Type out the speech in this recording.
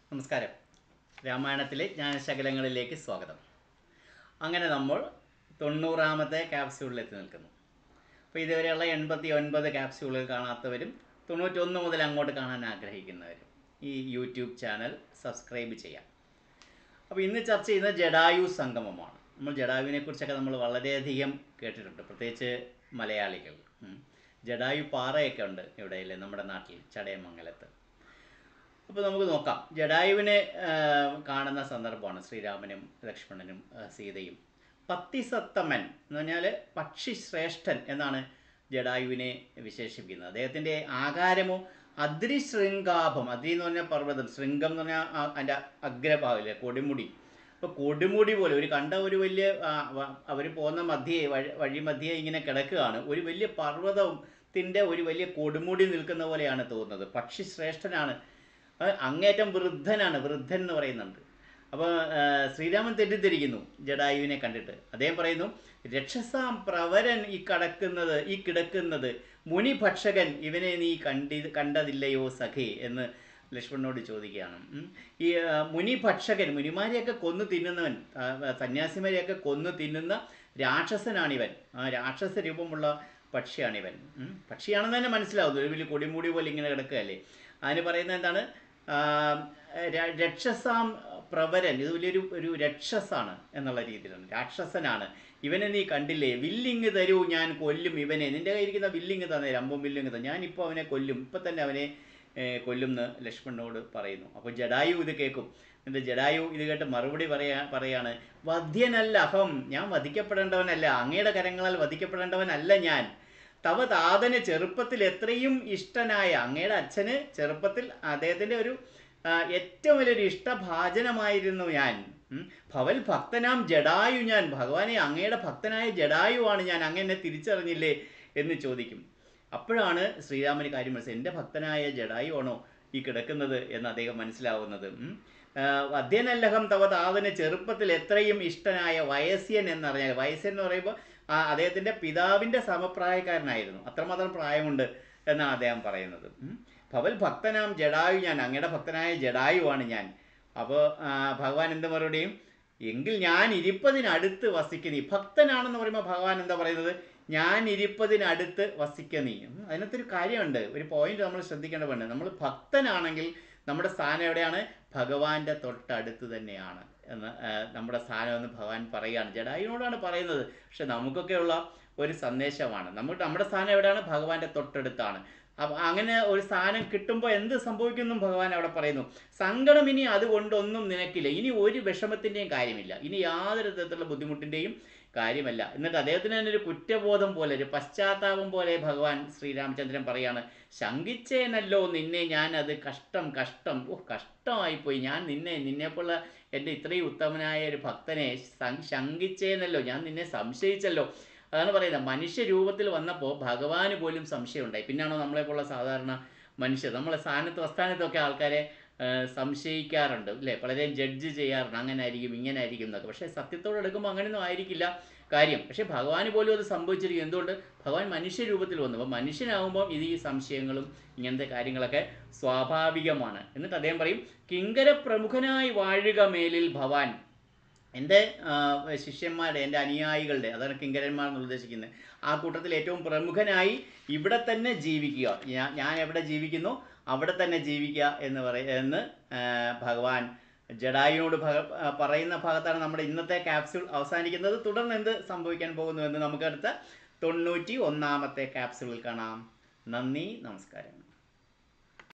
നമസ്കാരം. രാമായണത്തിലെ ജ്ഞാനശകലങ്ങളിലേക്ക് സ്വാഗതം. അങ്ങനെ നമ്മൾ 90ാമത്തെ ക്യാപ്സ്യൂളിലെത്തി നിൽക്കുന്നു. അപ്പോൾ ഇതുവരെയുള്ള 89 ക്യാപ്സ്യൂളുകൾ കാണാത്തവരും 91 മുതൽ അങ്ങോട്ട് കാണാൻ ആഗ്രഹിക്കുന്നവരും ഈ യൂട്യൂബ് ചാനൽ സബ്സ്ക്രൈബ് ചെയ്യാം. അപ്പോൾ ഇന്ന് ചർച്ച ചെയ്യുന്നത് ജടായു സംഗമമാണ്. നമ്മൾ ജടായുവിനെ കുറിച്ചൊക്കെ നമ്മൾ വളരെയധികം കേട്ടിട്ടുണ്ട്, പ്രത്യേകിച്ച് മലയാളികൾ. ജടായു പാറയൊക്കെ ഉണ്ട് ഇവിടെയില്ലേ നമ്മുടെ നാട്ടിൽ ചടയമംഗലത്ത്. അപ്പോൾ നമുക്ക് നോക്കാം. ജടായുവിനെ കാണുന്ന സന്ദർഭമാണ് ശ്രീരാമനും ലക്ഷ്മണനും സീതയും. പത്തിസത്തമൻ എന്ന് പറഞ്ഞാൽ പക്ഷി ശ്രേഷ്ഠൻ എന്നാണ് ജടായുവിനെ വിശേഷിപ്പിക്കുന്നത്. അദ്ദേഹത്തിൻ്റെ ആകാരമോ അദ്രിശൃംഗാഭം, അദ്രി എന്ന് പറഞ്ഞാൽ പർവ്വതം, ശൃംഗം എന്ന് പറഞ്ഞാൽ അതിൻ്റെ അഗ്രഭാഗമില്ലേ കൊടുമുടി. അപ്പോൾ കൊടുമുടി പോലെ ഒരു വലിയ അവർ പോകുന്ന വഴി മധ്യേ ഇങ്ങനെ കിടക്കുകയാണ്. ഒരു വലിയ പർവ്വതത്തിൻ്റെ ഒരു വലിയ കൊടുമുടി നിൽക്കുന്ന പോലെയാണ് തോന്നുന്നത്. പക്ഷി ശ്രേഷ്ഠനാണ്, അങ്ങേറ്റം വൃദ്ധൻ എന്ന് പറയുന്നുണ്ട്. അപ്പോൾ ശ്രീരാമൻ തെറ്റിദ്ധരിക്കുന്നു ജടായുവിനെ കണ്ടിട്ട്. അദ്ദേഹം പറയുന്നു, രക്ഷസാം പ്രവരൻ ഈ കിടക്കുന്നത് മുനിഭക്ഷകൻ, ഇവനെ നീ കണ്ടതില്ലയോ സഖേ എന്ന് ലക്ഷ്മണനോട് ചോദിക്കുകയാണ്. ഈ മുനിഭക്ഷകൻ, മുനിമാരെയൊക്കെ കൊന്നു തിന്നുന്നവൻ, സന്യാസിമാരെയൊക്കെ കൊന്നു തിന്നുന്ന രാക്ഷസനാണിവൻ. ആ രാക്ഷസ രൂപമുള്ള പക്ഷിയാണിവൻ. പക്ഷിയാണെന്ന് തന്നെ മനസ്സിലാവുന്നു, ഒരു വലിയ കൊടിമൂടി പോലെ ഇങ്ങനെ കിടക്കുകയല്ലേ. അതിന് പറയുന്നത് എന്താണ്? രക്ഷസാം പ്രവരൻ, ഇത് വലിയൊരു രക്ഷസാണ് എന്നുള്ള രീതിയിലാണ്, രാക്ഷസനാണ്. ഇവനെ നീ കണ്ടില്ലേ? വില്ലിങ് തരൂ, ഞാൻ കൊല്ലും ഇവനെ. നിൻ്റെ കയ്യിരിക്കുന്ന വില്ലിങ് തന്നെ, രമ്പും വില്ലിങ് തന്നെ, ഞാനിപ്പോൾ അവനെ കൊല്ലും, ഇപ്പം തന്നെ അവനെ കൊല്ലും എന്ന് ലക്ഷ്മണനോട് പറയുന്നു. അപ്പോൾ ജടായു ഇത് കേൾക്കും. എന്നിട്ട് ജടായു ഇത് കേട്ട് മറുപടി പറയാണ്, വധ്യനല്ല അഹം, ഞാൻ വധിക്കപ്പെടേണ്ടവനല്ല, അങ്ങയുടെ കരങ്ങളാൽ വധിക്കപ്പെടേണ്ടവനല്ല ഞാൻ. തവ താതന് ചെറുപ്പത്തിൽ എത്രയും ഇഷ്ടനായ, അങ്ങയുടെ അച്ഛന് ചെറുപ്പത്തിൽ അദ്ദേഹത്തിൻ്റെ ഒരു ഏറ്റവും വലിയൊരു ഇഷ്ടഭാജനമായിരുന്നു ഞാൻ. ഭവൽ ഭക്തനാം ജടായു, ഞാൻ ഭഗവാനെ അങ്ങയുടെ ഭക്തനായ ജടായുവാണ് ഞാൻ, അങ്ങനെ തിരിച്ചറിഞ്ഞില്ലേ എന്ന് ചോദിക്കും. അപ്പോഴാണ് ശ്രീരാമന് കാര്യം മനസ്സിലായി, എൻ്റെ ഭക്തനായ ജടായു ആണോ ഈ കിടക്കുന്നത് എന്ന് അദ്ദേഹം മനസ്സിലാവുന്നത്. വധ്യനല്ലഹം തവ താതന് ചെറുപ്പത്തിൽ എത്രയും ഇഷ്ടനായ വയസ്യൻ എന്നറിഞ്ഞാൽ, വയസ്യൻ എന്ന് പറയുമ്പോൾ അദ്ദേഹത്തിൻ്റെ പിതാവിൻ്റെ സമപ്രായക്കാരനായിരുന്നു, അത്രമാത്രം പ്രായമുണ്ട് എന്നാണ് അദ്ദേഹം പറയുന്നത്. ഭവൽ ഭക്തനാം ജടായു, ഞാൻ അങ്ങയുടെ ഭക്തനായ ജടായുവാണ് ഞാൻ. അപ്പോൾ ഭഗവാൻ എന്ത് മറുപടിയും, എങ്കിൽ ഞാൻ ഇരിപ്പതിനടുത്ത് വസിക്ക നീ. ഭക്തനാണെന്ന് പറയുമ്പോൾ ഭഗവാൻ എന്താ പറയുന്നത്? ഞാൻ ഇരിപ്പതിനടുത്ത് വസിക്ക നീ. അതിനകത്തൊരു കാര്യമുണ്ട്, ഒരു പോയിന്റ് നമ്മൾ ശ്രദ്ധിക്കേണ്ടതുണ്ട്. നമ്മൾ ഭക്തനാണെങ്കിൽ നമ്മുടെ സ്ഥാനം എവിടെയാണ്? ഭഗവാന്റെ തൊട്ടടുത്ത് തന്നെയാണ് എന്ന് നമ്മുടെ സ്ഥാനം എന്ന് ഭഗവാൻ പറയുകയാണ്, ജടായുവിനോടാണ് പറയുന്നത്. പക്ഷെ നമുക്കൊക്കെയുള്ള ഒരു സന്ദേശമാണ്, നമ്മുടെ സ്ഥാനം എവിടെയാണ്? ഭഗവാന്റെ തൊട്ടടുത്താണ്. അങ്ങനെ ഒരു സ്ഥാനം കിട്ടുമ്പോൾ എന്ത് സംഭവിക്കുന്നു ഭഗവാൻ അവിടെ പറയുന്നു, സങ്കടം ഇനി അതുകൊണ്ടൊന്നും നിനക്കില്ല, ഇനി ഒരു വിഷമത്തിൻ്റെയും കാര്യമില്ല, ഇനി യാതൊരു തരത്തിലുള്ള ബുദ്ധിമുട്ടിൻ്റെയും കാര്യമല്ല. എന്നിട്ട് അദ്ദേഹത്തിന് തന്നെ ഒരു കുറ്റബോധം പോലെ, ഒരു പശ്ചാത്താപം പോലെ ഭഗവാൻ ശ്രീരാമചന്ദ്രൻ പറയാണ്, ശങ്കിച്ചേനല്ലോ നിന്നെ ഞാൻ, അത് കഷ്ടമായിപ്പോയി, ഞാൻ നിന്നെപ്പോലുള്ള എൻ്റെ ഇത്രയും ഉത്തമനായ ഒരു ഭക്തനെ ശങ്കിച്ചേനല്ലോ, ഞാൻ നിന്നെ സംശയിച്ചല്ലോ. അതാണ് പറയുന്നത്, മനുഷ്യരൂപത്തിൽ വന്നപ്പോൾ ഭഗവാന് പോലും സംശയം ഉണ്ടായി. പിന്നാണോ നമ്മളെപ്പോലുള്ള സാധാരണ മനുഷ്യർ, നമ്മളെ അസ്ഥാനത്തൊക്കെ ആൾക്കാരെ സംശയിക്കാറുണ്ട് അല്ലേ, പലരെയും ജഡ്ജ് ചെയ്യാറുണ്ട്, അങ്ങനെ ആയിരിക്കും ഇങ്ങനെ ആയിരിക്കും എന്നൊക്കെ. പക്ഷേ സത്യത്തോട് എടുക്കുമ്പോൾ അങ്ങനെയൊന്നും ആയിരിക്കില്ല കാര്യം. പക്ഷേ ഭഗവാന് പോലും അത് സംഭവിച്ചിരിക്കും. എന്തുകൊണ്ട്? ഭഗവാൻ മനുഷ്യരൂപത്തിൽ വന്നു. അപ്പോൾ മനുഷ്യനാകുമ്പോൾ ഈ സംശയങ്ങളും ഇങ്ങനത്തെ കാര്യങ്ങളൊക്കെ സ്വാഭാവികമാണ്. എന്നിട്ട് അദ്ദേഹം പറയും, കിങ്കര പ്രമുഖനായി വാഴുക മേലിൽ ഭവാൻ, എൻ്റെ ശിഷ്യന്മാരുടെ, എൻ്റെ അനുയായികളുടെ, അതാണ് കിങ്കരന്മാർ എന്ന് ഉദ്ദേശിക്കുന്നത്, ആ കൂട്ടത്തിൽ ഏറ്റവും പ്രമുഖനായി ഇവിടെ തന്നെ ജീവിക്കുക. ഞാൻ എവിടെ ജീവിക്കുന്നു അവിടെ തന്നെ ജീവിക്കുക എന്ന് ഭഗവാൻ ജടായുവിനോട് പറയുന്ന ഭാഗത്താണ് നമ്മുടെ ഇന്നത്തെ ക്യാപ്സ്യൂൾ അവസാനിക്കുന്നത്. തുടർന്ന് എന്ത് സംഭവിക്കാൻ പോകുന്നു എന്ന് നമുക്ക് അടുത്ത 91ാമത്തെ ക്യാപ്സ്യൂളിൽ കാണാം. നന്ദി, നമസ്കാരം.